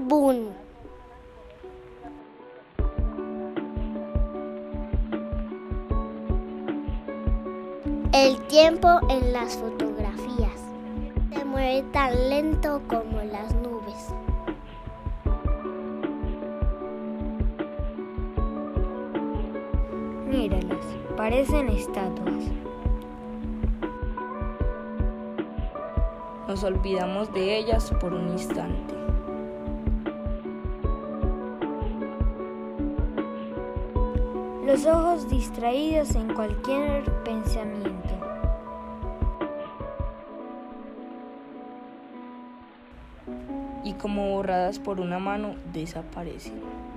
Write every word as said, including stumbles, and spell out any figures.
álbum. El tiempo en las fotografías se mueve tan lento como las nubes. Míralas, parecen estatuas. Nos olvidamos de ellas por un instante. Los ojos distraídos en cualquier pensamiento. Y como borradas por una mano, desaparecen.